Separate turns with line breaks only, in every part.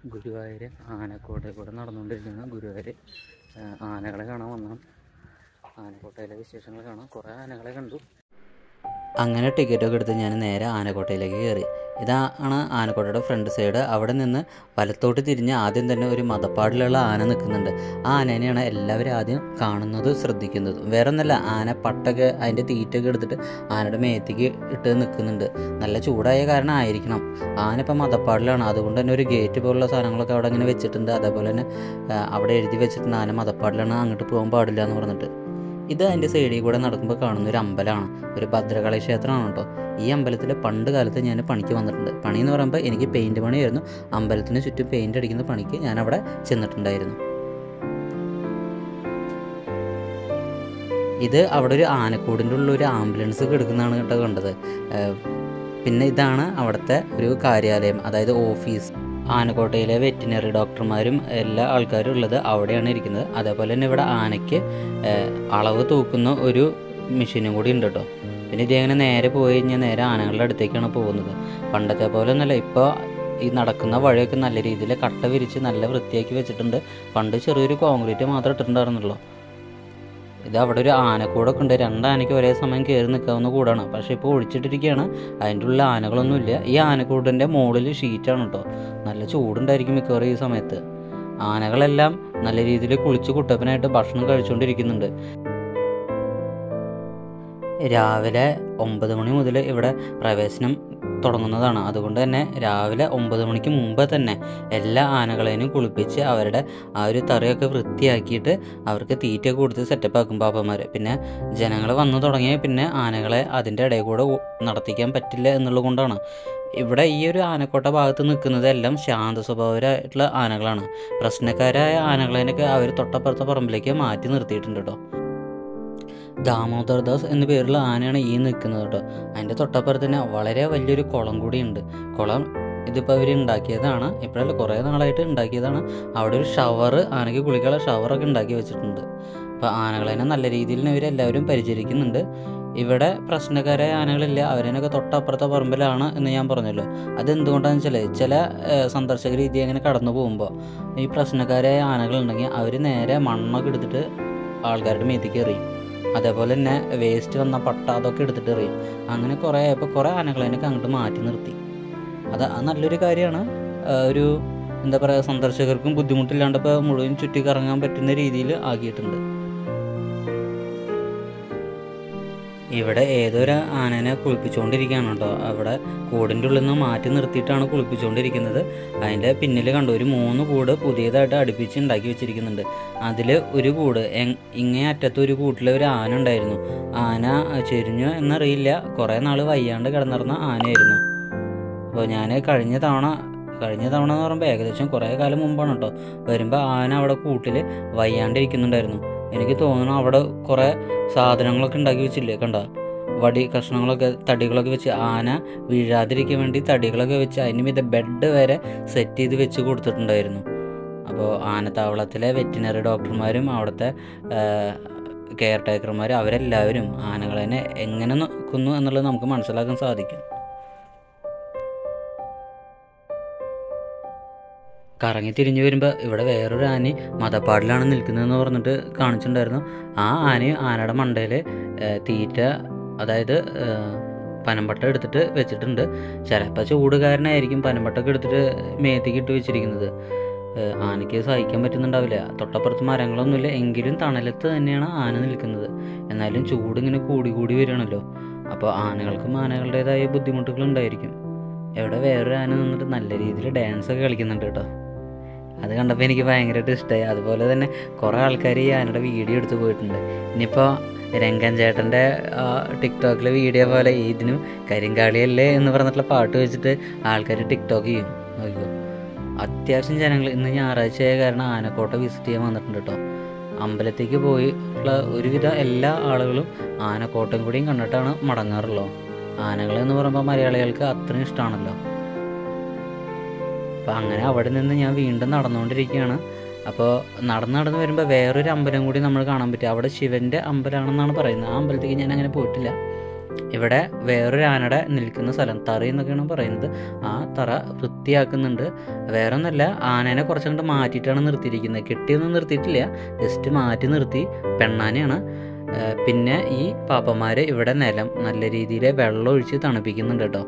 ഗുരുവായൂർ ആനക്കോട്ടയിൽ കൂടെ നടന്നുകൊണ്ടിരിക്കുന്ന ഗുരുവായൂർ ആനകളെ കാണാൻ വന്നതാണ്. ആനക്കോട്ടയിലെ വിശേഷങ്ങൾ കാണാം. കുറേ ആനകളെ കണ്ടു. അങ്ങനെ ടിക്കറ്റൊക്കെ എടുത്ത് ഞാൻ നേരെ ആനക്കോട്ടയിലേക്ക് കയറി. ഇതാണ് ആനക്കോട്ടയുടെ ഫ്രണ്ട് സൈഡ്. അവിടെ നിന്ന് വലത്തോട്ട് തിരിഞ്ഞ് ആദ്യം തന്നെ ഒരു മദപ്പാടിലുള്ള ആന നിൽക്കുന്നുണ്ട്. ആ ആനേനെയാണ് എല്ലാവരും ആദ്യം കാണുന്നത്, ശ്രദ്ധിക്കുന്നത്. വേറെ ഒന്നല്ല, ആന പട്ടൊക്കെ അതിൻ്റെ തീറ്റൊക്കെ എടുത്തിട്ട് ആനയുടെ മേത്തേക്ക് ഇട്ട് നിൽക്കുന്നുണ്ട്. നല്ല ചൂടായ കാരണം ആയിരിക്കണം. ആന ഇപ്പം മദപ്പാടിലാണ്. അതുകൊണ്ട് തന്നെ ഒരു ഗേറ്റ് പോലുള്ള സാധനങ്ങളൊക്കെ അവിടെ ഇങ്ങനെ വെച്ചിട്ടുണ്ട്. അതേപോലെ തന്നെ അവിടെ എഴുതി വെച്ചിട്ടുണ്ട് ആന മദപ്പാടിലാണ്, അങ്ങോട്ട് പോകാൻ പാടില്ല എന്ന് പറഞ്ഞിട്ട്. ഇത് അതിൻ്റെ സൈഡിൽ കൂടെ നടക്കുമ്പോൾ കാണുന്ന ഒരു അമ്പലമാണ്, ഒരു ഭദ്രകാളി ക്ഷേത്രമാണ് കേട്ടോ. ഈ അമ്പലത്തിൽ പണ്ട് കാലത്ത് ഞാൻ പണിക്ക് വന്നിട്ടുണ്ട്. പണി എന്ന് പറയുമ്പോൾ എനിക്ക് പെയിൻറ്റ് പണിയായിരുന്നു. അമ്പലത്തിന് ചുറ്റും പെയിൻ്റ് അടിക്കുന്ന പണിക്ക് ഞാൻ അവിടെ ചെന്നിട്ടുണ്ടായിരുന്നു. ഇത് അവിടെ ഒരു ആനക്കൂടിൻ്റെ ഉള്ള ഒരു ആംബുലൻസ് കിടക്കുന്നതാണ് കേട്ടോ കണ്ടത്. പിന്നെ ഇതാണ് അവിടുത്തെ ഒരു കാര്യാലയം, അതായത് ഓഫീസ്. ആനക്കോട്ടയിലെ വെറ്റിനറി ഡോക്ടർമാരും എല്ലാ ആൾക്കാരും ഉള്ളത് അവിടെയാണ് ഇരിക്കുന്നത്. അതേപോലെ തന്നെ ഇവിടെ ആനയ്ക്ക് അളവ് തൂക്കുന്ന ഒരു മെഷീനും കൂടി ഉണ്ട് കേട്ടോ. പിന്നെ ഇതങ്ങനെ നേരെ പോയി കഴിഞ്ഞാൽ നേരെ ആനകളുടെ അടുത്തേക്കാണ് പോകുന്നത്. പണ്ടത്തെ പോലെ ഒന്നല്ല, ഇപ്പോൾ ഈ നടക്കുന്ന വഴിയൊക്കെ നല്ല രീതിയിൽ കട്ട വിരിച്ച് നല്ല വൃത്തിയാക്കി വെച്ചിട്ടുണ്ട്. പണ്ട് ചെറിയൊരു കോൺക്രീറ്റ് മാത്രം ഇട്ടിട്ടുണ്ടായിരുന്നുള്ളൂ. ഇത് അവിടെ ഒരു ആനക്കൂടൊക്കെ ഉണ്ട്. 2 ആനയ്ക്ക് ഒരേ സമയം കയറി നിൽക്കാവുന്ന കൂടാണ്. പക്ഷേ ഇപ്പോൾ ഒഴിച്ചിട്ടിരിക്കുകയാണ്. അതിൻ്റെ ഉള്ളിൽ ആനകളൊന്നുമില്ല. ഈ ആനക്കൂടിൻ്റെ മുകളിൽ ഷീറ്റാണ് കേട്ടോ. നല്ല ചൂടുണ്ടായിരിക്കും മിക്കവാറും ഈ സമയത്ത്. ആനകളെല്ലാം നല്ല രീതിയിൽ കുളിച്ച് കുട്ടപ്പനായിട്ട് ഭക്ഷണം കഴിച്ചുകൊണ്ടിരിക്കുന്നുണ്ട്. രാവിലെ 9 മണി മുതൽ ഇവിടെ പ്രവേശനം തുടങ്ങുന്നതാണ്. അതുകൊണ്ട് തന്നെ രാവിലെ 9 മണിക്ക് മുമ്പ് തന്നെ എല്ലാ ആനകളെയും കുളിപ്പിച്ച് അവരുടെ ആ ഒരു തറയൊക്കെ വൃത്തിയാക്കിയിട്ട് അവർക്ക് തീറ്റയൊക്കെ കൊടുത്ത് സെറ്റപ്പ് ആക്കും പാപ്പന്മാർ. പിന്നെ ജനങ്ങൾ വന്നു തുടങ്ങിയ പിന്നെ ആനകളെ അതിൻ്റെ ഇടയിൽ കൂടെ നടത്തിക്കാൻ പറ്റില്ല എന്നുള്ളത് കൊണ്ടാണ്. ഇവിടെ ഈ ഒരു ആനക്കോട്ട ഭാഗത്ത് നിൽക്കുന്നതെല്ലാം ശാന്ത സ്വഭാവരായിട്ടുള്ള ആനകളാണ്. പ്രശ്നക്കാരായ ആനകളെയൊക്കെ അവർ തൊട്ടപ്പുറത്തെ പറമ്പിലേക്ക് മാറ്റി നിർത്തിയിട്ടുണ്ട് കേട്ടോ. ദാമോദർ ദാസ് എന്ന പേരുള്ള ആനയാണ് ഈ നിൽക്കുന്നത് കേട്ടോ. അതിൻ്റെ തൊട്ടപ്പുറത്ത് തന്നെ വളരെ വലിയൊരു കുളം കൂടിയുണ്ട്. കുളം ഇതിപ്പോൾ അവർ ഉണ്ടാക്കിയതാണ്, ഇപ്പോഴല്ല കുറേ നാളായിട്ട് ഉണ്ടാക്കിയതാണ്. അവിടെ ഒരു ഷവർ, ആനയ്ക്ക് കുളിക്കാനുള്ള ഷവറൊക്കെ ഉണ്ടാക്കി വെച്ചിട്ടുണ്ട്. അപ്പോൾ ആനകളെ നല്ല രീതിയിൽ ഇവരെല്ലാവരും പരിചരിക്കുന്നുണ്ട്. ഇവിടെ പ്രശ്നക്കാരായ ആനകളില്ല, അവരതിനൊക്കെ തൊട്ടപ്പുറത്തെ പറമ്പിലാണ് എന്ന് ഞാൻ പറഞ്ഞല്ലോ. അതെന്തുകൊണ്ടാണെന്ന് വെച്ചാൽ ചില സന്ദർശക രീതി അങ്ങനെ കടന്നു പോകുമ്പോൾ ഈ പ്രശ്നക്കാരായ ആനകളുണ്ടെങ്കിൽ അവർ നേരെ മണ്ണൊക്കെ എടുത്തിട്ട് ആൾക്കാരുടെ മേത്തേക്ക് എറിയും. അതേപോലെ തന്നെ വേസ്റ്റ് വന്ന പട്ട അതൊക്കെ എടുത്തിട്ട് എറിയും. അങ്ങനെ കുറേ ആനകളെയൊക്കെ അങ്ങോട്ട് മാറ്റി നിർത്തി. അത് നല്ലൊരു കാര്യമാണ്. ഒരു എന്താ പറയുക, സന്ദർശകർക്കും ബുദ്ധിമുട്ടില്ലാണ്ട് ഇപ്പോൾ മുഴുവൻ ചുറ്റി കറങ്ങാൻ പറ്റുന്ന രീതിയിൽ ആക്കിയിട്ടുണ്ട്. ഇവിടെ ഏതൊരു ആനനെ കുളിപ്പിച്ചുകൊണ്ടിരിക്കുകയാണ് കേട്ടോ. അവിടെ കൂടിൻ്റെ ഉള്ളിൽ നിന്ന് മാറ്റി നിർത്തിയിട്ടാണ് കുളിപ്പിച്ചുകൊണ്ടിരിക്കുന്നത്. അതിൻ്റെ പിന്നിൽ കണ്ടു ഒരു 3 കൂട് പുതിയതായിട്ട് അടുപ്പിച്ച് ഉണ്ടാക്കി വെച്ചിരിക്കുന്നുണ്ട്. അതിൽ ഒരു കൂട് ഇങ്ങേ അറ്റത്ത് ഒരു കൂട്ടിൽ ഒരു ആന ഉണ്ടായിരുന്നു. ആന ചെരിഞ്ഞു എന്നറിയില്ല, കുറേ നാൾ വയ്യാണ്ട് കിടന്നിരുന്ന ആനയായിരുന്നു. അപ്പോൾ ഞാൻ കഴിഞ്ഞ തവണ എന്ന് പറയുമ്പോൾ ഏകദേശം കുറേ കാലം മുമ്പാണ് കേട്ടോ വരുമ്പോൾ ആന അവിടെ കൂട്ടിൽ വയ്യാണ്ടിരിക്കുന്നുണ്ടായിരുന്നു. എനിക്ക് തോന്നുന്നു അവിടെ കുറേ സാധനങ്ങളൊക്കെ ഉണ്ടാക്കി വെച്ചില്ലേ, കണ്ട വടി കഷ്ണങ്ങളൊക്കെ തടികളൊക്കെ വെച്ച് ആന വീഴാതിരിക്കാൻ വേണ്ടി തടികളൊക്കെ വെച്ച് അതിന് മീതെ ബെഡ് വരെ സെറ്റ് ചെയ്ത് വെച്ച് കൊടുത്തിട്ടുണ്ടായിരുന്നു. അപ്പോൾ ആനത്താവളത്തിലെ വെറ്റിനറി ഡോക്ടർമാരും അവിടുത്തെ കെയർ ടേക്കർമാരും അവരെല്ലാവരും ആനകളെ എങ്ങനെ നോക്കുന്നു എന്നുള്ളത് നമുക്ക് മനസ്സിലാക്കാൻ സാധിക്കും. കറങ്ങി തിരിഞ്ഞു വരുമ്പോൾ ഇവിടെ വേറൊരു ആന മദപ്പാടിലാണ് നിൽക്കുന്നതെന്ന് പറഞ്ഞിട്ട് കാണിച്ചിട്ടുണ്ടായിരുന്നു. ആ ആനയും ആനയുടെ മണ്ടയിൽ തീറ്റ, അതായത് പനമ്പട്ട എടുത്തിട്ട് വെച്ചിട്ടുണ്ട്. ചിലപ്പോൾ ചൂടുകാരനായിരിക്കും പനമ്പട്ടൊക്കെ എടുത്തിട്ട് മേത്തേക്ക് ഇട്ട് വെച്ചിരിക്കുന്നത്. ആനയ്ക്ക് സഹിക്കാൻ പറ്റുന്നുണ്ടാവില്ല. തൊട്ടപ്പുറത്ത് മരങ്ങളൊന്നുമില്ല, എങ്കിലും തണലത്ത് തന്നെയാണ് ആന നിൽക്കുന്നത്. എന്നാലും ചൂടിങ്ങനെ കൂടി വരികയാണല്ലോ. അപ്പോൾ ആനകൾക്കും ആനകളുടേതായ ബുദ്ധിമുട്ടുകളുണ്ടായിരിക്കും. ഇവിടെ വേറൊരു ആന നിന്നിട്ട് നല്ല രീതിയിൽ ഡാൻസൊക്കെ കളിക്കുന്നുണ്ട് കേട്ടോ. അത് കണ്ടപ്പോൾ എനിക്ക് ഭയങ്കരമായിട്ട് ഇഷ്ടമായി. അതുപോലെ തന്നെ കുറേ ആൾക്കാർ ഈ ആനയുടെ വീഡിയോ എടുത്ത് പോയിട്ടുണ്ട്. ഇനിയിപ്പോൾ രംഗൻ ചേട്ടൻ്റെ ടിക്ടോക്കിലെ വീഡിയോ പോലെ ഇതിനും കരിങ്കാളിയല്ലേ എന്ന് പറഞ്ഞിട്ടുള്ള പാട്ട് വെച്ചിട്ട് ആൾക്കാർ ടിക്ടോക്ക് ചെയ്യും. നോക്കിക്കോ, അത്യാവശ്യം ജനങ്ങൾ ഇന്ന് ഞായറാഴ്ചയായ കാരണം ആനക്കോട്ട വിസിറ്റ് ചെയ്യാൻ വന്നിട്ടുണ്ട് കേട്ടോ. അമ്പലത്തേക്ക് പോയിട്ടുള്ള ഒരുവിധം എല്ലാ ആളുകളും ആനക്കോട്ടയും കൂടിയും കണ്ടിട്ടാണ് മടങ്ങാറുള്ളത്. ആനകളെന്ന് പറയുമ്പോൾ മലയാളികൾക്ക് അത്രയും ഇഷ്ടമാണല്ലോ. അപ്പോൾ അങ്ങനെ അവിടെ നിന്ന് ഞാൻ വീണ്ടും നടന്നുകൊണ്ടിരിക്കുകയാണ്. അപ്പോൾ നടന്ന് വരുമ്പോൾ വേറൊരു അമ്പലം കൂടി നമ്മൾ കാണാൻ പറ്റും. അവിടെ ശിവൻ്റെ അമ്പലമാണെന്നാണ് പറയുന്നത്. ആ അമ്പലത്തേക്ക് ഞാൻ അങ്ങനെ പോയിട്ടില്ല. ഇവിടെ വേറൊരു ആനയുടെ നിൽക്കുന്ന സ്ഥലം തറ എന്നൊക്കെയാണ് പറയുന്നത്, ആ തറ വൃത്തിയാക്കുന്നുണ്ട്. വേറെ ഒന്നുമല്ല, ആനേനെ കുറച്ചങ്ങോട്ട് മാറ്റിയിട്ടാണ് നിർത്തിയിരിക്കുന്നത്. കെട്ടിയൊന്നും നിർത്തിയിട്ടില്ല, ജസ്റ്റ് മാറ്റി നിർത്തി. പെണ്ണാനയാണ്. പിന്നെ ഈ പാപ്പന്മാർ ഇവിടെ നിലം നല്ല രീതിയിൽ വെള്ളം ഒഴിച്ച് തണുപ്പിക്കുന്നുണ്ട് കേട്ടോ.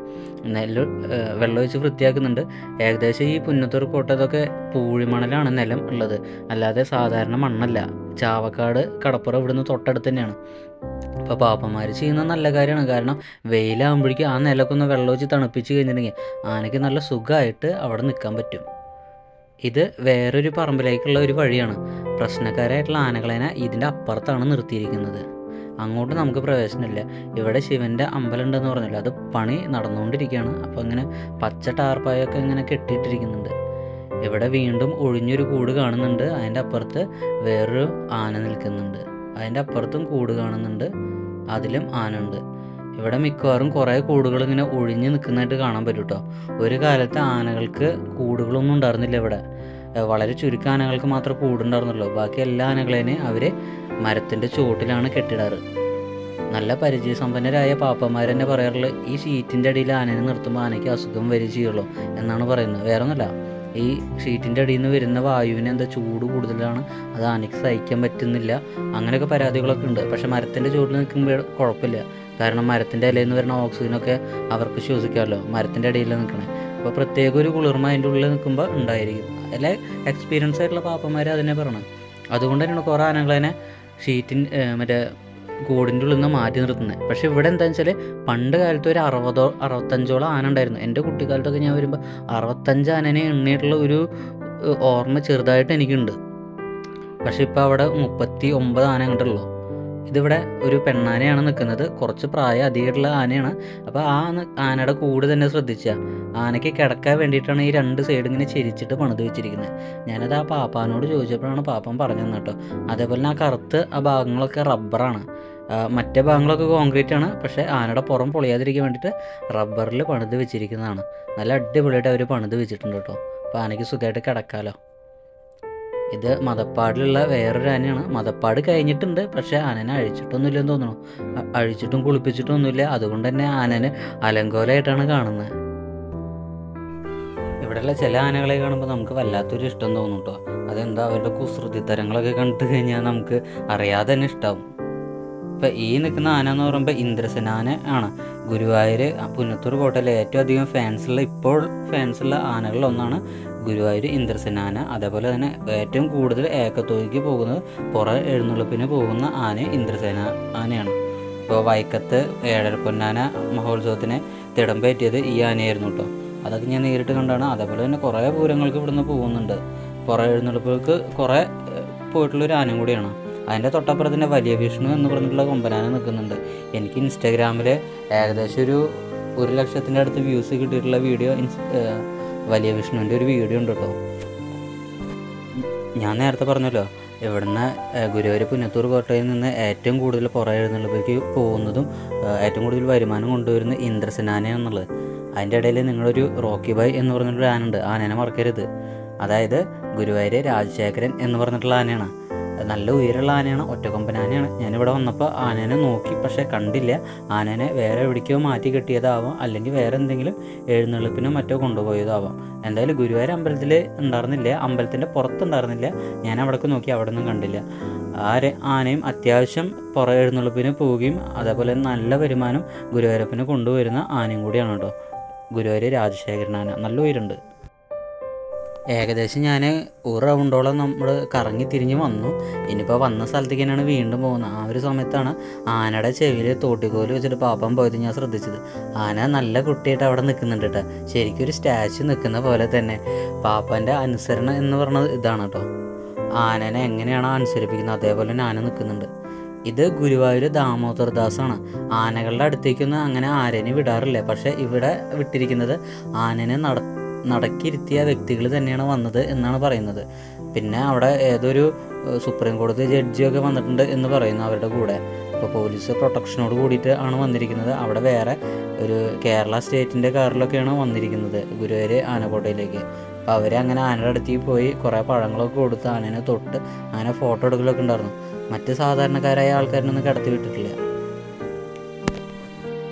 വെള്ളം ഒഴിച്ച് വൃത്തിയാക്കുന്നുണ്ട്. ഏകദേശം ഈ പുന്നത്തൂർ കോട്ടതൊക്കെ പൂഴിമണലാണ് നിലം ഉള്ളത്, അല്ലാതെ സാധാരണ മണ്ണല്ല. ചാവക്കാട് കടപ്പുറം ഇവിടുന്ന് തൊട്ടടുത്ത് തന്നെയാണ്. അപ്പോൾ പാപ്പന്മാർ ചെയ്യുന്ന നല്ല കാര്യമാണ്. കാരണം വെയിലാകുമ്പോഴേക്കും ആ നിലമൊക്കെ ഒന്ന് വെള്ളം വെച്ച് തണുപ്പിച്ച് കഴിഞ്ഞിട്ടുണ്ടെങ്കിൽ ആനയ്ക്ക് നല്ല സുഖമായിട്ട് അവിടെ നിൽക്കാൻ പറ്റും. ഇത് വേറൊരു പറമ്പിലേക്കുള്ള ഒരു വഴിയാണ്. പ്രശ്നക്കാരായിട്ടുള്ള ആനകളേനെ ഇതിൻ്റെ അപ്പുറത്താണ് നിർത്തിയിരിക്കുന്നത്. അങ്ങോട്ട് നമുക്ക് പ്രവേശനമില്ല. ഇവിടെ ശിവൻ്റെ അമ്പലം ഉണ്ടെന്ന് പറഞ്ഞില്ല, അത് പണി നടന്നുകൊണ്ടിരിക്കുകയാണ്. അപ്പോൾ ഇങ്ങനെ പച്ച ടാർപ്പായൊക്കെ ഇങ്ങനെ കെട്ടിയിട്ടിരിക്കുന്നുണ്ട്. ഇവിടെ വീണ്ടും ഒഴിഞ്ഞൊരു കൂട് കാണുന്നുണ്ട്. അതിൻ്റെ അപ്പുറത്ത് വേറൊരു ആന നിൽക്കുന്നുണ്ട്. അതിൻ്റെ അപ്പുറത്തും കൂട് കാണുന്നുണ്ട്, അതിലും ആന ഉണ്ട്. ഇവിടെ മിക്കവാറും കുറേ കൂടുകൾ ഇങ്ങനെ ഒഴിഞ്ഞ് നിൽക്കുന്നതായിട്ട് കാണാൻ പറ്റും കേട്ടോ. ഒരു കാലത്ത് ആനകൾക്ക് കൂടുകളൊന്നും ഉണ്ടായിരുന്നില്ല ഇവിടെ. വളരെ ചുരുക്കം ആനകൾക്ക് മാത്രമേ കൂടുണ്ടായിരുന്നുള്ളൂ. ബാക്കി എല്ലാ ആനകളേനെയും അവർ മരത്തിൻ്റെ ചുവട്ടിലാണ് കെട്ടിടാറ്. നല്ല പരിചയസമ്പന്നരായ പാപ്പന്മാർ തന്നെ പറയാറുള്ളത്, ഈ ഷീറ്റിൻ്റെ അടിയിൽ ആനയെ നിർത്തുമ്പോൾ ആനയ്ക്ക് അസുഖം വരിക ചെയ്യുള്ളൂ എന്നാണ് പറയുന്നത്. വേറെ ഒന്നുമല്ല, ഈ ഷീറ്റിൻ്റെ അടിയിൽ നിന്ന് വരുന്ന വായുവിന് എന്താ ചൂട് കൂടുതലാണ്, അത് ആനയ്ക്ക് സഹിക്കാൻ പറ്റുന്നില്ല, അങ്ങനെയൊക്കെ പരാതികളൊക്കെ ഉണ്ട്. പക്ഷേ മരത്തിൻ്റെ ചുവട്ടിൽ നിൽക്കുമ്പോൾ കുഴപ്പമില്ല. കാരണം മരത്തിൻ്റെ ഇലയിൽ നിന്ന് വരുന്ന ഓക്സിജനൊക്കെ അവർക്ക് ശ്വസിക്കാമല്ലോ, മരത്തിൻ്റെ അടിയിൽ നിൽക്കണേ. അപ്പോൾ പ്രത്യേക ഒരു കുളിർമ അതിൻ്റെ ഉള്ളിൽ നിൽക്കുമ്പോൾ ഉണ്ടായിരിക്കും. അല്ലെ, എക്സ്പീരിയൻസ് ആയിട്ടുള്ള പാപ്പന്മാർ അതിനെ പറയണം. അതുകൊണ്ട് തന്നെയാണ് കുറേ ആനകളതിനെ മറ്റേ കൂടിൻ്റെ ഉള്ളിൽ നിന്ന് മാറ്റി നിർത്തുന്നത്. പക്ഷേ ഇവിടെ എന്താണെന്ന് വെച്ചാൽ പണ്ട് കാലത്ത് ഒരു 60-65ഓളം ആന ഉണ്ടായിരുന്നു. എൻ്റെ കുട്ടിക്കാലത്തൊക്കെ ഞാൻ വരുമ്പോൾ 65 ആനനെ എണ്ണിയിട്ടുള്ള ഒരു ഓർമ്മ ചെറുതായിട്ട് എനിക്കുണ്ട്. പക്ഷെ ഇപ്പോൾ അവിടെ 39 ആന കണ്ടുള്ളൂ. ഇതിവിടെ ഒരു പെണ്ണാനയാണ് നിൽക്കുന്നത്, കുറച്ച് പ്രായം അധികമുള്ള ആനയാണ്. അപ്പോൾ ആ ആനയുടെ കൂട് തന്നെ ശ്രദ്ധിച്ചാൽ ആനയ്ക്ക് കിടക്കാൻ വേണ്ടിയിട്ടാണ് ഈ 2 സൈഡ് ഇങ്ങനെ ചെരിച്ചിട്ട് പണിത് വെച്ചിരിക്കുന്നത്. ഞാനത് ആ പാപ്പാനോട് ചോദിച്ചപ്പോഴാണ് പാപ്പൻ പറഞ്ഞു തന്നെ കേട്ടോ. അതേപോലെ തന്നെ ആ കറുത്ത് ആ ഭാഗങ്ങളൊക്കെ റബ്ബറാണ്, മറ്റേ ഭാഗങ്ങളൊക്കെ കോൺക്രീറ്റ് ആണ്. പക്ഷേ ആനയുടെ പുറം പൊളിയാതിരിക്കാൻ വേണ്ടിയിട്ട് റബ്ബറിൽ പണിത് വെച്ചിരിക്കുന്നതാണ്. നല്ല അടിപൊളിയായിട്ട് അവർ പണിത് വെച്ചിട്ടുണ്ട് കേട്ടോ. അപ്പോൾ ആനയ്ക്ക് സുഖമായിട്ട് കിടക്കാമല്ലോ. ഇത് മതപ്പാടിലുള്ള വേറൊരു ആനയാണ്. മതപ്പാട് കഴിഞ്ഞിട്ടുണ്ട്, പക്ഷേ ആനനെ അഴിച്ചിട്ടൊന്നുമില്ലെന്ന് തോന്നുന്നു. അഴിച്ചിട്ടും കുളിപ്പിച്ചിട്ടൊന്നുമില്ല. അതുകൊണ്ട് തന്നെ ആനനെ അലങ്കോലമായിട്ടാണ് കാണുന്നത്. ഇവിടെയുള്ള ചില ആനകളെ കാണുമ്പോൾ നമുക്ക് വല്ലാത്തൊരു ഇഷ്ടം തോന്നും കേട്ടോ. അതെന്താ, അവരുടെ കുസൃതിത്തരങ്ങളൊക്കെ കണ്ടു കഴിഞ്ഞാൽ നമുക്ക് അറിയാതെ തന്നെ ഇഷ്ടമാവും. ഇപ്പം ഈ നിൽക്കുന്ന ആന എന്ന് പറയുമ്പോൾ ഇന്ദ്രസേനാന ആണ്. ഗുരുവായൂർ പുന്നത്തൂർ കോട്ടയിലെ ഏറ്റവും അധികം ഫാൻസുള്ള ആനകളിലൊന്നാണ് ഗുരുവായൂർ ഇന്ദ്രസേനാന. അതേപോലെ തന്നെ ഏറ്റവും കൂടുതൽ ഏക്കത്തോയ്ക്ക് പോകുന്നത്, എഴുന്നള്ളിപ്പിന് പോകുന്ന ആന ഇന്ദ്രസേന ആനയാണ്. ഇപ്പോൾ വൈക്കത്ത് ഏഴരപ്പൊന്നാന മഹോത്സവത്തിന് തിടമ്പേറ്റിയത് ഈ ആനയായിരുന്നു കേട്ടോ. അതൊക്കെ ഞാൻ നേരിട്ട് കണ്ടാണ്. അതേപോലെ തന്നെ കുറേ പൂരങ്ങൾക്ക് ഇവിടുന്ന് പോകുന്നുണ്ട്. എഴുന്നള്ളിപ്പുകൾക്ക് കുറേ പോയിട്ടുള്ളൊരു ആനയും കൂടിയാണ്. അതിൻ്റെ തൊട്ടപ്പുറത്തിൻ്റെ വലിയ വിഷ്ണു എന്ന് പറഞ്ഞിട്ടുള്ള കൊമ്പനാന നിൽക്കുന്നുണ്ട്. എനിക്ക് ഇൻസ്റ്റാഗ്രാമിൽ ഏകദേശം ഒരു 1,00,000 അടുത്ത് വ്യൂസ് കിട്ടിയിട്ടുള്ള വീഡിയോ വലിയ വിഷ്ണുവിൻ്റെ ഒരു വീഡിയോ ഉണ്ട് കേട്ടോ. ഞാൻ നേരത്തെ പറഞ്ഞല്ലോ, ഇവിടുന്ന് ഗുരുവായൂർ പുന്നത്തൂർ കോട്ടയിൽ നിന്ന് ഏറ്റവും കൂടുതൽ എഴുന്നള്ളിപ്പിലേക്ക് പോകുന്നതും ഏറ്റവും കൂടുതൽ വരുമാനം കൊണ്ടുവരുന്ന ഇന്ദ്രസേനാനയാണെന്നുള്ളത്. അതിൻ്റെ ഇടയിൽ നിങ്ങളൊരു റോക്കി ബായ് എന്ന് പറഞ്ഞിട്ടുള്ള ആനുണ്ട്, ആനേനെ മറക്കരുത്. അതായത് ഗുരുവായൂർ രാജശേഖരൻ എന്ന് പറഞ്ഞിട്ടുള്ള ആനയാണ്. നല്ല ഉയരമുള്ള ആനയാണ്, ഒറ്റക്കൊമ്പനാനയാണ്. ഞാനിവിടെ വന്നപ്പോൾ ആനേനെ നോക്കി, പക്ഷേ കണ്ടില്ല. ആനേനെ വേറെ എവിടേക്കോ മാറ്റി കെട്ടിയതാവാം, അല്ലെങ്കിൽ വേറെ എന്തെങ്കിലും എഴുന്നള്ളിപ്പിനോ മറ്റോ കൊണ്ടുപോയതാവാം. എന്തായാലും ഗുരുവായൂർ അമ്പലത്തിൽ ഉണ്ടായിരുന്നില്ല, അമ്പലത്തിൻ്റെ പുറത്തുണ്ടായിരുന്നില്ല. ഞാൻ അവിടേക്ക് നോക്കി, അവിടെ ഒന്നും കണ്ടില്ല. ആനയും അത്യാവശ്യം എഴുന്നള്ളിപ്പിന് പോവുകയും അതേപോലെ നല്ല വരുമാനം ഗുരുവായൂരപ്പന് കൊണ്ടുവരുന്ന ആനയും കൂടിയാണ് കേട്ടോ ഗുരുവായൂർ രാജശേഖരൻ ആന. നല്ല ഉയരുണ്ട്. ഏകദേശം ഞാൻ ഒരു റൗണ്ടോളം നമ്മൾ കറങ്ങി തിരിഞ്ഞ് വന്നു. ഇനിയിപ്പോൾ വന്ന സ്ഥലത്തേക്ക് തന്നെയാണ് വീണ്ടും പോകുന്നത്. ആ ഒരു സമയത്താണ് ആനയുടെ ചെവിയിൽ തോട്ടിക്കോല് വെച്ചിട്ട് പാപ്പൻ പോയത് ഞാൻ ശ്രദ്ധിച്ചത്. ആന നല്ല കുട്ടിയായിട്ട് അവിടെ നിൽക്കുന്നുണ്ട് കേട്ടോ. ശരിക്കും ഒരു സ്റ്റാച്ചു നിൽക്കുന്ന പോലെ തന്നെ. പാപ്പൻ്റെ അനുസരണം എന്ന് പറയുന്നത് ഇതാണ് കേട്ടോ. ആനനെ എങ്ങനെയാണോ അനുസരിപ്പിക്കുന്നത് അതേപോലെ തന്നെ ആന നിൽക്കുന്നുണ്ട്. ഇത് ഗുരുവായൂർ ദാമോദർദാസാണ്. ആനകളുടെ അടുത്തേക്കൊന്നും അങ്ങനെ ആനേനെ വിടാറില്ല. പക്ഷേ ഇവിടെ വിട്ടിരിക്കുന്നത് ആനനെ നടക്കിരുത്തിയ വ്യക്തികൾ തന്നെയാണ് വന്നത് എന്നാണ് പറയുന്നത്. പിന്നെ അവിടെ ഏതൊരു സുപ്രീം കോടതി ജഡ്ജിയൊക്കെ വന്നിട്ടുണ്ട് എന്ന് പറയുന്നു അവരുടെ കൂടെ. ഇപ്പോൾ പോലീസ് പ്രൊട്ടക്ഷനോട് കൂടിയിട്ട് ആണ് വന്നിരിക്കുന്നത്. അവിടെ വേറെ ഒരു കേരള സ്റ്റേറ്റിൻ്റെ കാറിലൊക്കെയാണ് വന്നിരിക്കുന്നത് ഗുരുവായൂർ ആനക്കോട്ടയിലേക്ക്. അപ്പോൾ അവരങ്ങനെ ആനയുടെ അടുത്തേക്ക് പോയി കുറേ പഴങ്ങളൊക്കെ കൊടുത്ത് ആനേനെ തൊട്ട് അങ്ങനെ ഫോട്ടോ എടുക്കലൊക്കെ ഉണ്ടായിരുന്നു. മറ്റ് സാധാരണക്കാരായ ആൾക്കാരനൊന്നും കടത്തി വിട്ടിട്ടില്ല.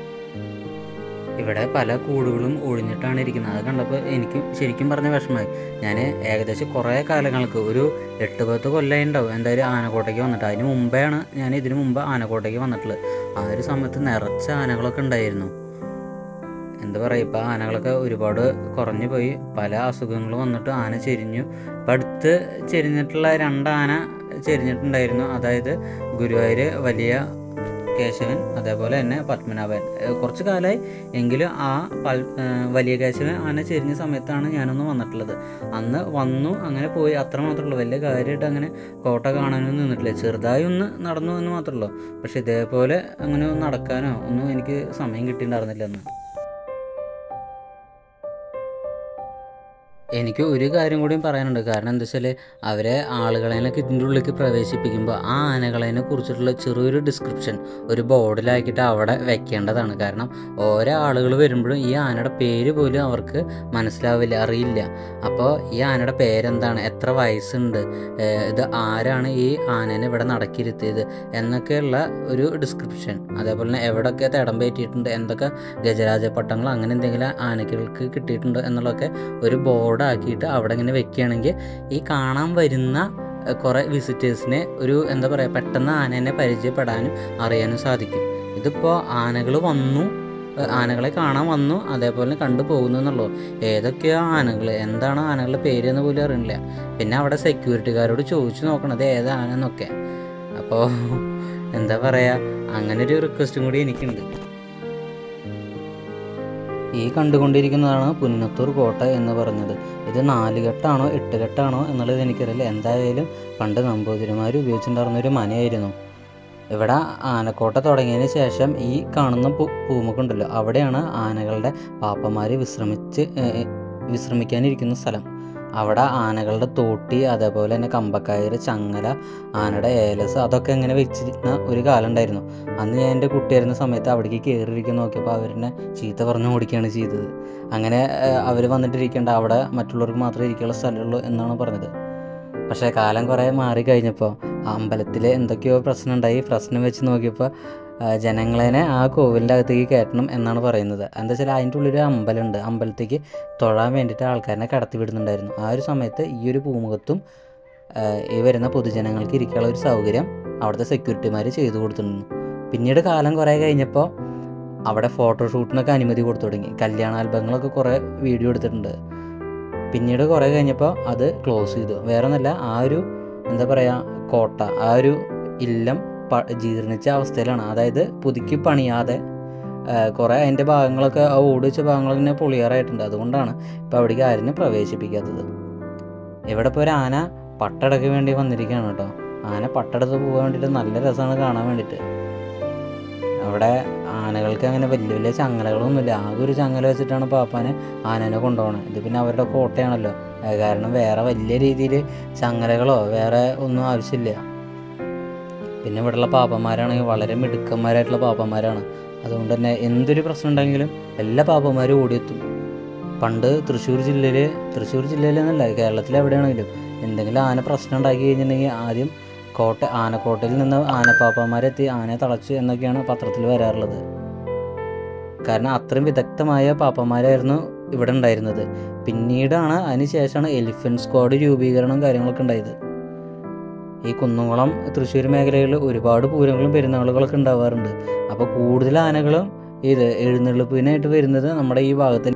ഇവിടെ പല കൂടുകളും ഒഴിഞ്ഞിട്ടാണ് ഇരിക്കുന്നത്. അത് കണ്ടപ്പോൾ എനിക്ക് ശരിക്കും പറഞ്ഞ വിഷമമായി. ഞാൻ ഏകദേശം കുറേ കാലങ്ങൾക്ക് ഒരു 8-10 കൊല്ലമായി ഉണ്ടാവും എന്തായാലും ആനക്കോട്ടയ്ക്ക് വന്നിട്ട്. അതിന് മുമ്പെയാണ് ഞാൻ ഇതിനു മുമ്പ് ആനക്കോട്ടയ്ക്ക് വന്നിട്ടുള്ളത്. ആ ഒരു സമയത്ത് നിറച്ച ആനകളൊക്കെ ഉണ്ടായിരുന്നു. എന്താ പറയുക, ഇപ്പോൾ ആനകളൊക്കെ ഒരുപാട് കുറഞ്ഞു പോയി. പല അസുഖങ്ങളും വന്നിട്ട് ആന ചെരിഞ്ഞു. ഇപ്പം അടുത്ത് ചെരിഞ്ഞിട്ടുള്ള 2 ആന ചെരിഞ്ഞിട്ടുണ്ടായിരുന്നു. അതായത് ഗുരുവായൂർ വലിയ കേശവൻ, അതേപോലെ തന്നെ പത്മനാഭൻ. കുറച്ച് കാലമായി എങ്കിലും ആ വലിയ കേശവൻ ആന ചെരിഞ്ഞ സമയത്താണ് ഞാനൊന്ന് വന്നിട്ടുള്ളത്. അന്ന് വന്നു, അങ്ങനെ പോയി, അത്ര മാത്രമേ ഉള്ളൂ. വലിയ കാര്യമായിട്ട് അങ്ങനെ കോട്ട കാണാനൊന്നും നിന്നിട്ടില്ല. ചെറുതായി ഒന്ന് നടന്നു എന്ന് മാത്രമേ ഉള്ളൂ. പക്ഷെ ഇതേപോലെ അങ്ങനെ നടക്കാനോ ഒന്നും എനിക്ക് സമയം കിട്ടിയിട്ടുണ്ടായിരുന്നില്ല അന്ന്. എനിക്ക് ഒരു കാര്യം കൂടിയും പറയാനുണ്ട്. കാരണം എന്താ വെച്ചാൽ അവരെ ആളുകളെയൊക്കെ ഇതിൻ്റെ ഉള്ളിലേക്ക് പ്രവേശിപ്പിക്കുമ്പോൾ ആ ആനകളെ കുറിച്ചിട്ടുള്ള ചെറിയൊരു ഡിസ്ക്രിപ്ഷൻ ഒരു ബോർഡിലാക്കിയിട്ട് അവിടെ വെക്കേണ്ടതാണ്. കാരണം ഓരോ ആളുകൾ വരുമ്പോഴും ഈ ആനയുടെ പേര് പോലും അവർക്ക് മനസ്സിലാവില്ല, അറിയില്ല. അപ്പോൾ ഈ ആനയുടെ പേരെന്താണ്, എത്ര വയസ്സുണ്ട്, ഇത് ആരാണ് ഈ ആനേനെ ഇവിടെ നടക്കിയിരുത്തിയത് എന്നൊക്കെയുള്ള ഒരു ഡിസ്ക്രിപ്ഷൻ. അതേപോലെ തന്നെ എവിടെയൊക്കെ തടം പറ്റിയിട്ടുണ്ട്, എന്തൊക്കെ ഗജരാജ പട്ടങ്ങൾ അങ്ങനെ എന്തെങ്കിലും ആനകൾക്ക് കിട്ടിയിട്ടുണ്ടോ എന്നുള്ളതൊക്കെ ഒരു ബോർഡാക്കിയിട്ട് അവിടെ ഇങ്ങനെ വെക്കുകയാണെങ്കിൽ ഈ കാണാൻ വരുന്ന കുറേ വിസിറ്റേഴ്സിനെ ഒരു എന്താ പറയുക, പെട്ടെന്ന് ആനേനെ പരിചയപ്പെടാനും അറിയാനും സാധിക്കും. ഇതിപ്പോൾ ആനകൾ വന്നു, ആനകളെ കാണാൻ വന്നു, അതേപോലെ കണ്ടു പോകുന്നു എന്നുള്ളൂ. ഏതൊക്കെയോ ആനകൾ, എന്താണ് ആനകളുടെ പേര് എന്ന് പോലും അറിയില്ല. പിന്നെ അവിടെ സെക്യൂരിറ്റിക്കാരോട് ചോദിച്ചു നോക്കണത് ഏതാനെന്നൊക്കെ. അപ്പോൾ എന്താ പറയുക, അങ്ങനെ ഒരു റിക്വസ്റ്റും കൂടി എനിക്കുണ്ട്. ഈ കണ്ടുകൊണ്ടിരിക്കുന്നതാണ് പുന്നത്തൂർ കോട്ട എന്ന് പറഞ്ഞത്. ഇത് 4 കെട്ടാണോ 8 കെട്ടാണോ എന്നുള്ളത് എനിക്കറിയില്ല. എന്തായാലും പണ്ട് നമ്പൂതിരിമാർ ഉപയോഗിച്ചിട്ടുണ്ടായിരുന്നൊരു മനയായിരുന്നു. ഇവിടെ ആനക്കോട്ട തുടങ്ങിയതിന് ശേഷം ഈ കാണുന്ന പൂമുഖമുണ്ടല്ലോ, അവിടെയാണ് ആനകളുടെ പാപ്പന്മാർ വിശ്രമിക്കാനിരിക്കുന്ന സ്ഥലം. അവിടെ ആനകളുടെ തോട്ടി, അതേപോലെ തന്നെ കമ്പക്കയറ്, ചങ്ങല, ആനയുടെ ഏലസ്, അതൊക്കെ ഇങ്ങനെ വെച്ചിരുന്ന ഒരു കാലം ഉണ്ടായിരുന്നു. അന്ന് ഞാൻ എൻ്റെ കുട്ടിയായിരുന്ന സമയത്ത് അവിടേക്ക് കയറിയിരിക്കാൻ നോക്കിയപ്പോൾ അവരെന്നെ ചീത്ത പറഞ്ഞ് ഓടിക്കുകയാണ് ചെയ്തത്. അങ്ങനെ അവർ വന്നിട്ടിരിക്കേണ്ട, അവിടെ മറ്റുള്ളവർക്ക് മാത്രമേ ഇരിക്കാനുള്ള സ്ഥലമുള്ളൂ എന്നാണ് പറഞ്ഞത്. പക്ഷേ കാലം കുറേ മാറി കഴിഞ്ഞപ്പോൾ അമ്പലത്തിൽ എന്തൊക്കെയോ പ്രശ്നം ഉണ്ടായി. പ്രശ്നം വെച്ച് നോക്കിയപ്പോൾ ജനങ്ങളെ ആ കോവിലിൻ്റെ അകത്തേക്ക് കയറ്റണം എന്നാണ് പറയുന്നത്. എന്താ വെച്ചാൽ അതിൻ്റെ ഉള്ളിൽ അമ്പലമുണ്ട്, അമ്പലത്തേക്ക് തൊഴാൻ വേണ്ടിയിട്ട് ആൾക്കാരെ കടത്തി വിടുന്നുണ്ടായിരുന്നു. ആ ഒരു സമയത്ത് ഈ ഒരു പൂമുഖത്തും ഈ വരുന്ന പൊതുജനങ്ങൾക്ക് ഇരിക്കാനുള്ള ഒരു സൗകര്യം അവിടുത്തെ സെക്യൂരിറ്റിമാർ ചെയ്തു കൊടുത്തിരുന്നു. പിന്നീട് കാലം കുറേ കഴിഞ്ഞപ്പോൾ അവിടെ ഫോട്ടോഷൂട്ടിനൊക്കെ അനുമതി കൊടുത്തു തുടങ്ങി. കല്യാണ ആൽബങ്ങളൊക്കെ കുറേ വീഡിയോ എടുത്തിട്ടുണ്ട്. പിന്നീട് കുറേ കഴിഞ്ഞപ്പോൾ അത് ക്ലോസ് ചെയ്തു. വേറെ ഒന്നുമല്ല, ആ ഒരു എന്താ പറയുക, കോട്ട, ആ ഒരു ഇല്ലം ജീർണിച്ച അവസ്ഥയിലാണ്. അതായത് പുതുക്കി പണിയാതെ കുറേ അതിൻ്റെ ഭാഗങ്ങളൊക്കെ, ആ ഓട് വെച്ച ഭാഗങ്ങളൊക്കെ ഇങ്ങനെ പൊളിയാറായിട്ടുണ്ട്. അതുകൊണ്ടാണ് ഇപ്പോൾ അവിടേക്ക് ആരും പ്രവേശിപ്പിക്കാത്തത്. ഇവിടെ ഇപ്പോൾ ഒരു ആന പട്ടടയ്ക്ക് വേണ്ടി വന്നിരിക്കുകയാണ് കേട്ടോ. ആന പട്ടടത്ത് പോകാൻ വേണ്ടിയിട്ട് നല്ല രസമാണ് കാണാൻ വേണ്ടിയിട്ട്. അവിടെ ആനകൾക്ക് അങ്ങനെ വലിയ വലിയ ചങ്ങലകളൊന്നുമില്ല. ആകെ ഒരു ചങ്ങല വെച്ചിട്ടാണ് പാപ്പാനെ ആനേനെ കൊണ്ടുപോകണത്. ഇത് പിന്നെ അവരുടെ കോട്ടയാണല്ലോ, കാരണം വേറെ വലിയ രീതിയിൽ ചങ്ങലകളോ വേറെ ഒന്നും ആവശ്യമില്ല. പിന്നെ ഇവിടെയുള്ള പാപ്പന്മാരാണെങ്കിൽ വളരെ മിടുക്കന്മാരായിട്ടുള്ള പാപ്പന്മാരാണ്. അതുകൊണ്ട് തന്നെ എന്തൊരു പ്രശ്നം ഉണ്ടെങ്കിലും എല്ലാ പാപ്പന്മാരും ഓടിയെത്തും. പണ്ട് തൃശ്ശൂർ ജില്ലയിൽ എന്നല്ല, കേരളത്തിൽ എവിടെയാണെങ്കിലും എന്തെങ്കിലും ആന പ്രശ്നം ഉണ്ടാക്കി കഴിഞ്ഞിട്ടുണ്ടെങ്കിൽ ആദ്യം ആനക്കോട്ടയിൽ നിന്ന് ആനപ്പാപ്പന്മാരെത്തി ആനയെ തളച്ചു എന്നൊക്കെയാണ് പത്രത്തിൽ വരാറുള്ളത്. കാരണം അത്രയും വിദഗ്ധമായ പാപ്പന്മാരായിരുന്നു ഇവിടെ ഉണ്ടായിരുന്നത്. പിന്നീടാണ് അതിന് ശേഷമാണ് എലിഫൻറ്റ് സ്ക്വാഡ് രൂപീകരണം കാര്യങ്ങളൊക്കെ ഉണ്ടായത്. ഈ കുന്നംകുളം തൃശ്ശൂർ മേഖലകളിൽ ഒരുപാട് പൂരങ്ങളും പെരുന്നാളുകളൊക്കെ ഉണ്ടാവാറുണ്ട്. അപ്പോൾ കൂടുതൽ ആനകളും ഇത് എഴുന്നള്ളിപ്പിനായിട്ട് വരുന്നത് നമ്മുടെ ഈ ഭാഗത്ത്.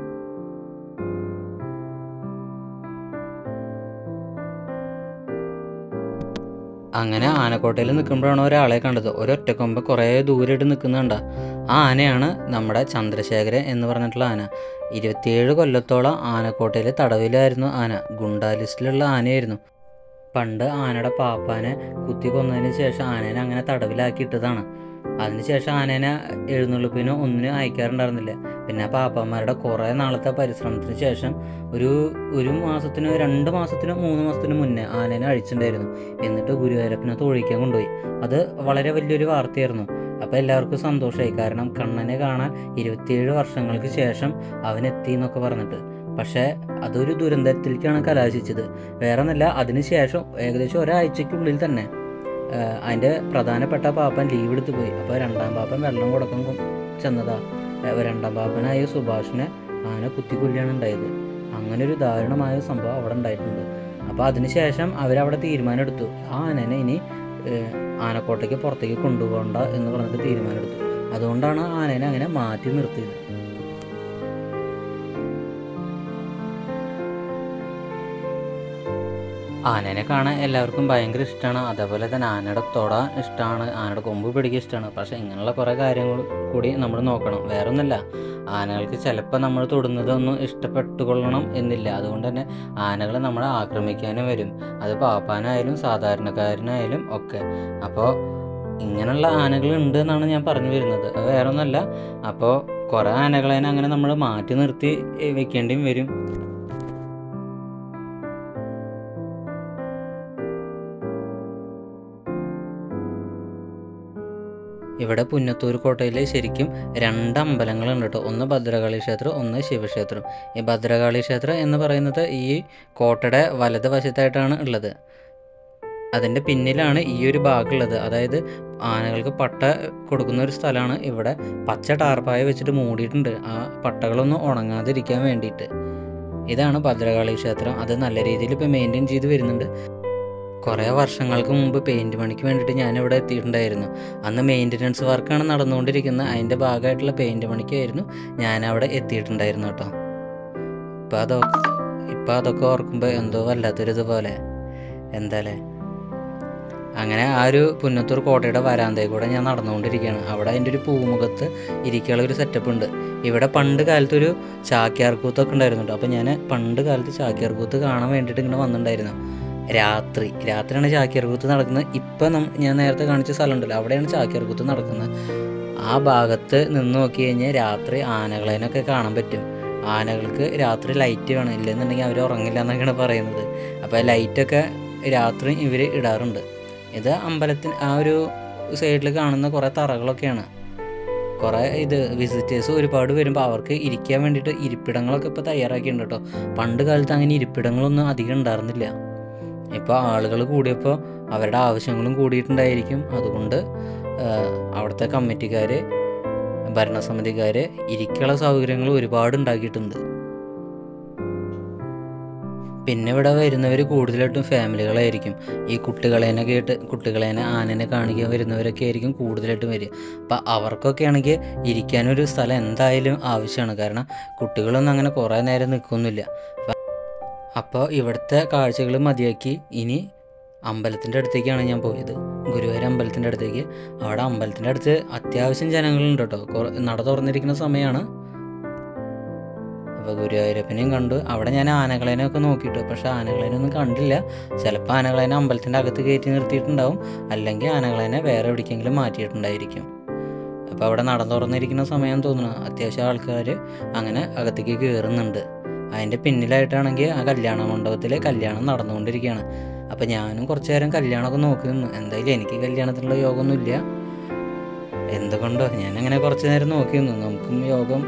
അങ്ങനെ ആനക്കോട്ടയിൽ നിൽക്കുമ്പോഴാണ് ഒരാളെ കണ്ടത്. ഒരൊറ്റക്കൊമ്പ് കുറേ ദൂരമായിട്ട് നിൽക്കുന്നുണ്ട. ആ ആനയാണ് നമ്മുടെ ചന്ദ്രശേഖരൻ എന്ന് പറഞ്ഞിട്ടുള്ള ആന. 27 കൊല്ലത്തോളം ആനക്കോട്ടയിൽ തടവിലായിരുന്നു ആന. ഗുണ്ടാ ലിസ്റ്റിലുള്ള ആനയായിരുന്നു. പണ്ട് ആനയുടെ പാപ്പാനെ കുത്തി കൊന്നതിന് ശേഷം ആനേനെ അങ്ങനെ തടവിലാക്കിയിട്ടതാണ്. അതിനുശേഷം ആനേനെ എഴുന്നള്ളിപ്പിനോ ഒന്നിനും അയക്കാറുണ്ടായിരുന്നില്ല. പിന്നെ പാപ്പന്മാരുടെ കുറേ നാളത്തെ പരിശ്രമത്തിന് ശേഷം ഒരു മാസത്തിനോ 2 മാസത്തിനോ 3 മാസത്തിനോ മുന്നേ ആനേനെ അഴിച്ചിട്ടുണ്ടായിരുന്നു. എന്നിട്ട് ഗുരുവായൂരപ്പനെ തൊഴിക്കാൻ കൊണ്ടുപോയി. അത് വളരെ വലിയൊരു വാർത്തയായിരുന്നു. അപ്പോൾ എല്ലാവർക്കും സന്തോഷമായി. കാരണം കണ്ണനെ കാണാൻ 27 വർഷങ്ങൾക്ക് ശേഷം അവനെത്തി എന്നൊക്കെ പറഞ്ഞിട്ട്. പക്ഷേ അതൊരു ദുരന്തത്തിലേക്കാണ് കലാശിച്ചത്. വേറെ ഒന്നല്ല, അതിനുശേഷം ഏകദേശം ഒരാഴ്ചയ്ക്കുള്ളിൽ തന്നെ അതിൻ്റെ പ്രധാനപ്പെട്ട പാപ്പൻ ലീവ് എടുത്ത് പോയി. അപ്പോൾ 2ാം പാപ്പൻ വെള്ളം കൊടുക്കാൻ ചെന്നതാ. രണ്ടാം പാപ്പനായ സുഭാഷിനെ ആന കുത്തിക്കൊല്ലുകയാണ് ഉണ്ടായത്. അങ്ങനെ ഒരു ദാരുണമായ സംഭവം അവിടെ ഉണ്ടായിട്ടുണ്ട്. അപ്പോൾ അതിനുശേഷം അവരവിടെ തീരുമാനമെടുത്തു, ആ ആനനെ ഇനി ആനക്കോട്ടയ്ക്ക് പുറത്തേക്ക് കൊണ്ടുപോകണ്ട എന്ന് പറഞ്ഞിട്ട് തീരുമാനമെടുത്തു. അതുകൊണ്ടാണ് ആനനെ അങ്ങനെ മാറ്റി നിർത്തിയത്. ആനേനെ കാണാൻ എല്ലാവർക്കും ഭയങ്കര ഇഷ്ടമാണ്. അതേപോലെ തന്നെ ആനയുടെ തൊടാൻ ഇഷ്ടമാണ്, ആനയുടെ കൊമ്പ് പിടിക്കാൻ ഇഷ്ടമാണ്. പക്ഷേ ഇങ്ങനെയുള്ള കുറേ കാര്യങ്ങൾ കൂടി നമ്മൾ നോക്കണം. വേറെ ഒന്നുമില്ല, ആനകൾക്ക് ചിലപ്പോൾ നമ്മൾ തൊടുന്നതൊന്നും ഇഷ്ടപ്പെട്ടുകൊള്ളണം എന്നില്ല. അതുകൊണ്ട് തന്നെ ആനകൾ നമ്മളെ ആക്രമിക്കാനും വരും, അത് പാപ്പാനായാലും സാധാരണക്കാരനായാലും ഒക്കെ. അപ്പോൾ ഇങ്ങനെയുള്ള ആനകൾ ഉണ്ട് എന്നാണ് ഞാൻ പറഞ്ഞു വരുന്നത്, അത് വേറെ ഒന്നുമല്ല. അപ്പോൾ കുറേ ആനകളെ അങ്ങനെ നമ്മൾ മാറ്റി നിർത്തി വെക്കേണ്ടിയും വരും. ഇവിടെ പുന്നത്തൂർ കോട്ടയിൽ ശരിക്കും 2 അമ്പലങ്ങളുണ്ട് കേട്ടോ. ഒന്ന് ഭദ്രകാളി ക്ഷേത്രം, ഒന്ന് ശിവക്ഷേത്രം. ഈ ഭദ്രകാളി ക്ഷേത്രം എന്ന് പറയുന്നത് ഈ കോട്ടയുടെ വലത് വശത്തായിട്ടാണ് ഉള്ളത്. അതിൻ്റെ പിന്നിലാണ് ഈ ഒരു ഭാഗമുള്ളത്. അതായത് ആനകൾക്ക് പട്ട കൊടുക്കുന്ന ഒരു സ്ഥലമാണ്. ഇവിടെ പച്ച ടാർപ്പായ വെച്ചിട്ട് മൂടിയിട്ടുണ്ട്, ആ പട്ടകളൊന്നും ഉണങ്ങാതിരിക്കാൻ വേണ്ടിയിട്ട്. ഇതാണ് ഭദ്രകാളി ക്ഷേത്രം. അത് നല്ല രീതിയിൽ ഇപ്പോൾ മെയിൻറ്റെയിൻ ചെയ്ത് വരുന്നുണ്ട്. കുറേ വർഷങ്ങൾക്ക് മുമ്പ് പെയിൻറ്റ് പണിക്ക് വേണ്ടിയിട്ട് ഞാനിവിടെ എത്തിയിട്ടുണ്ടായിരുന്നു. അന്ന് മെയിൻ്റനൻസ് വർക്കാണ് നടന്നുകൊണ്ടിരിക്കുന്നത്. അതിൻ്റെ ഭാഗമായിട്ടുള്ള പെയിൻറ്റ് പണിക്കായിരുന്നു ഞാനവിടെ എത്തിയിട്ടുണ്ടായിരുന്നു കേട്ടോ. ഇപ്പം അതൊക്കെ ഓർക്കുമ്പോൾ എന്തോ വല്ലാത്തൊരിതുപോലെ എന്താല്ലേ. അങ്ങനെ ആ ഒരു പുന്നത്തൂർ കോട്ടയുടെ വരാന്തയിൽ കൂടെ ഞാൻ നടന്നുകൊണ്ടിരിക്കുകയാണ്. അവിടെ അതിൻ്റെ ഒരു പൂമുഖത്ത് ഇരിക്കാനുള്ള ഒരു സെറ്റപ്പ് ഉണ്ട്. ഇവിടെ പണ്ട് കാലത്തൊരു ചാക്യാർകൂത്തൊക്കെ ഉണ്ടായിരുന്നു കേട്ടോ. അപ്പോൾ ഞാൻ പണ്ട് കാലത്ത് ചാക്യാർകൂത്ത് കാണാൻ വേണ്ടിയിട്ട് ഇങ്ങനെ വന്നിട്ടുണ്ടായിരുന്നു. രാത്രിയാണ് ചാക്യാർകൂത്ത് നടക്കുന്നത്. ഇപ്പം ഞാൻ നേരത്തെ കാണിച്ച സ്ഥലമുണ്ടല്ലോ, അവിടെയാണ് ചാക്യാർകൂത്ത് നടക്കുന്നത്. ആ ഭാഗത്ത് നിന്ന് നോക്കി കഴിഞ്ഞാൽ രാത്രി ആനകളെനൊക്കെ കാണാൻ പറ്റും. ആനകൾക്ക് രാത്രി ലൈറ്റ് വേണം, ഇല്ലെന്നുണ്ടെങ്കിൽ അവർ ഉറങ്ങില്ല എന്നൊക്കെയാണ് പറയുന്നത്. അപ്പോൾ ലൈറ്റൊക്കെ രാത്രി ഇവർ ഇടാറുണ്ട്. ഇത് അമ്പലത്തിന് ആ ഒരു സൈഡിൽ കാണുന്ന കുറേ തറകളൊക്കെയാണ്. കുറേ വിസിറ്റേഴ്സ് ഒരുപാട് വരുമ്പോൾ അവർക്ക് ഇരിക്കാൻ വേണ്ടിയിട്ട് ഇരിപ്പിടങ്ങളൊക്കെ ഇപ്പോൾ തയ്യാറാക്കിയിട്ടുണ്ട് കേട്ടോ. പണ്ട് കാലത്ത് അങ്ങനെ ഇരിപ്പിടങ്ങളൊന്നും അധികം ഉണ്ടായിരുന്നില്ല. ഇപ്പോൾ ആളുകൾ കൂടിയപ്പോൾ അവരുടെ ആവശ്യങ്ങളും കൂടിയിട്ടുണ്ടായിരിക്കും. അതുകൊണ്ട് അവിടുത്തെ കമ്മിറ്റിക്കാർ, ഭരണസമിതിക്കാർ ഇരിക്കാനുള്ള സൗകര്യങ്ങൾ ഒരുപാട് ഉണ്ടാക്കിയിട്ടുണ്ട്. പിന്നെ ഇവിടെ വരുന്നവർ കൂടുതലായിട്ടും ഫാമിലികളായിരിക്കും. ഈ കുട്ടികളേനെ ആനനെ കാണിക്കാൻ വരുന്നവരൊക്കെ ആയിരിക്കും കൂടുതലായിട്ടും വരിക. അപ്പം അവർക്കൊക്കെ ആണെങ്കിൽ ഇരിക്കാനൊരു സ്ഥലം എന്തായാലും ആവശ്യമാണ്. കാരണം കുട്ടികളൊന്നും അങ്ങനെ കുറേ നേരം നിൽക്കൊന്നുമില്ല. അപ്പോൾ ഇവിടുത്തെ കാഴ്ചകൾ മതിയാക്കി ഇനി അമ്പലത്തിൻ്റെ അടുത്തേക്കാണ് ഞാൻ പോയത്, ഗുരുവായൂർ അമ്പലത്തിൻ്റെ അടുത്തേക്ക്. അവിടെ അമ്പലത്തിൻ്റെ അടുത്ത് അത്യാവശ്യം ജനങ്ങളുണ്ട് കേട്ടോ. നട തുറന്നിരിക്കുന്ന സമയമാണ്. അപ്പോൾ ഗുരുവായൂരപ്പനെയും കണ്ടു. അവിടെ ഞാൻ ആനകളേനൊക്കെ നോക്കിയിട്ടു, പക്ഷേ ആനകളേനൊന്നും കണ്ടില്ല. ചിലപ്പോൾ ആനകളേനെ അമ്പലത്തിൻ്റെ അകത്ത് കയറ്റി നിർത്തിയിട്ടുണ്ടാവും, അല്ലെങ്കിൽ ആനകളേനെ വേറെ എവിടേക്കെങ്കിലും മാറ്റിയിട്ടുണ്ടായിരിക്കും. അപ്പോൾ അവിടെ നട തുറന്നിരിക്കുന്ന സമയം തോന്നുന്നു. അത്യാവശ്യം ആൾക്കാർ അങ്ങനെ അകത്തേക്ക് കയറുന്നുണ്ട്. അതിൻ്റെ പിന്നിലായിട്ടാണെങ്കിൽ ആ കല്യാണ മണ്ഡപത്തിൽ കല്യാണം നടന്നുകൊണ്ടിരിക്കുകയാണ്. അപ്പോൾ ഞാനും കുറച്ച് നേരം കല്യാണമൊക്കെ നോക്കി നിന്നു. എന്തായാലും എനിക്ക് കല്യാണത്തിനുള്ള യോഗമൊന്നുമില്ല, എന്തുകൊണ്ടോ ഞാനങ്ങനെ കുറച്ച് നേരം നോക്കി നിന്നു. നമുക്കും യോഗം.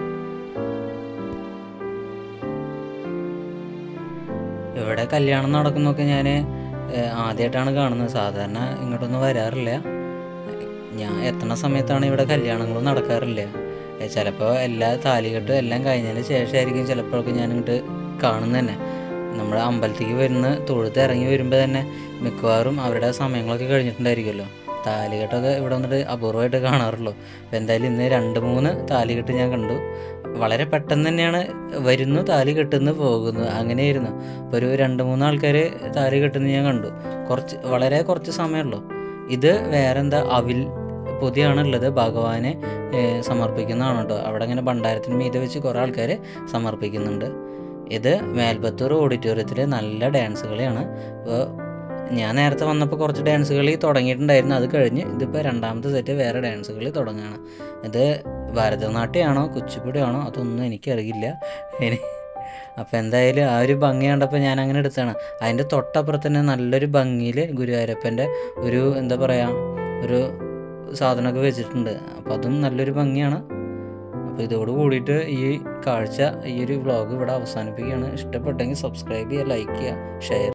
ഇവിടെ കല്യാണം നടക്കുന്നതൊക്കെ ഞാൻ ആദ്യമായിട്ടാണ് കാണുന്നത്. സാധാരണ ഇങ്ങോട്ടൊന്നും വരാറില്ല. ഞാൻ എത്തുന്ന സമയത്താണ് ഇവിടെ കല്യാണങ്ങളും നടക്കാറില്ല. ചിലപ്പോൾ എല്ലാ താലികെട്ടും എല്ലാം കഴിഞ്ഞതിന് ശേഷമായിരിക്കും ചിലപ്പോഴൊക്കെ ഞാനിങ്ങോട്ട് കാണുന്നത് തന്നെ. നമ്മുടെ അമ്പലത്തേക്ക് വരുന്ന തൊഴുത്ത് ഇറങ്ങി വരുമ്പോൾ തന്നെ മിക്കവാറും അവരുടെ സമയങ്ങളൊക്കെ കഴിഞ്ഞിട്ടുണ്ടായിരിക്കുമല്ലോ. താലികെട്ടൊക്കെ ഇവിടെ വന്നിട്ട് അപൂർവമായിട്ട് കാണാറുള്ളൂ. അപ്പോൾ എന്തായാലും ഇന്ന് 2-3 താലികെട്ട് ഞാൻ കണ്ടു. വളരെ പെട്ടെന്ന് തന്നെയാണ് വരുന്നു, താലി കെട്ടുന്നു, പോകുന്നു, അങ്ങനെയായിരുന്നു. അപ്പോൾ ഒരു 2-3 ആൾക്കാർ താലി കെട്ടുന്നത് ഞാൻ കണ്ടു. വളരെ കുറച്ച് സമയമുള്ളൂ. ഇത് വേറെന്താ അവിൽ പൊതിയാണുള്ളത്, ഭഗവാനെ സമർപ്പിക്കുന്നതാണ് കേട്ടോ. അവിടെ ഇങ്ങനെ ഭണ്ഡാരത്തിന് മീതെ വെച്ച് കുറേ ആൾക്കാർ സമർപ്പിക്കുന്നുണ്ട്. ഇത് മേൽപ്പത്തൂർ ഓഡിറ്റോറിയത്തിൽ നല്ല ഡാൻസ് കളിയാണ്. അപ്പോൾ ഞാൻ നേരത്തെ വന്നപ്പോൾ കുറച്ച് ഡാൻസ് കളി തുടങ്ങിയിട്ടുണ്ടായിരുന്നു, അത് കഴിഞ്ഞ് ഇതിപ്പോൾ 2ാമത്തെ സെറ്റ് വേറെ ഡാൻസ് കളി തുടങ്ങുകയാണ്. ഇത് ഭരതനാട്യമാണോ കുച്ചിപ്പുടിയാണോ അതൊന്നും എനിക്കറിയില്ല. അപ്പോൾ എന്തായാലും ആ ഒരു ഭംഗി കണ്ടപ്പോൾ ഞാൻ അങ്ങനെ എടുത്തതാണ്. അതിൻ്റെ തൊട്ടപ്പുറത്ത് തന്നെ നല്ലൊരു ഭംഗിയിൽ ഗുരുവായൂരപ്പൻ്റെ ഒരു എന്താ പറയുക ഒരു സാധനമൊക്കെ വെച്ചിട്ടുണ്ട്. അപ്പോൾ അതും നല്ലൊരു ഭംഗിയാണ്. അപ്പോൾ ഇതോട് കൂടിയിട്ട് ഈ കാഴ്ച, ഈ ഒരു വ്ളോഗ് ഇവിടെ അവസാനിപ്പിക്കുകയാണ്. ഇഷ്ടപ്പെട്ടെങ്കിൽ സബ്സ്ക്രൈബ് ചെയ്യുക, ലൈക്ക് ചെയ്യുക, ഷെയർ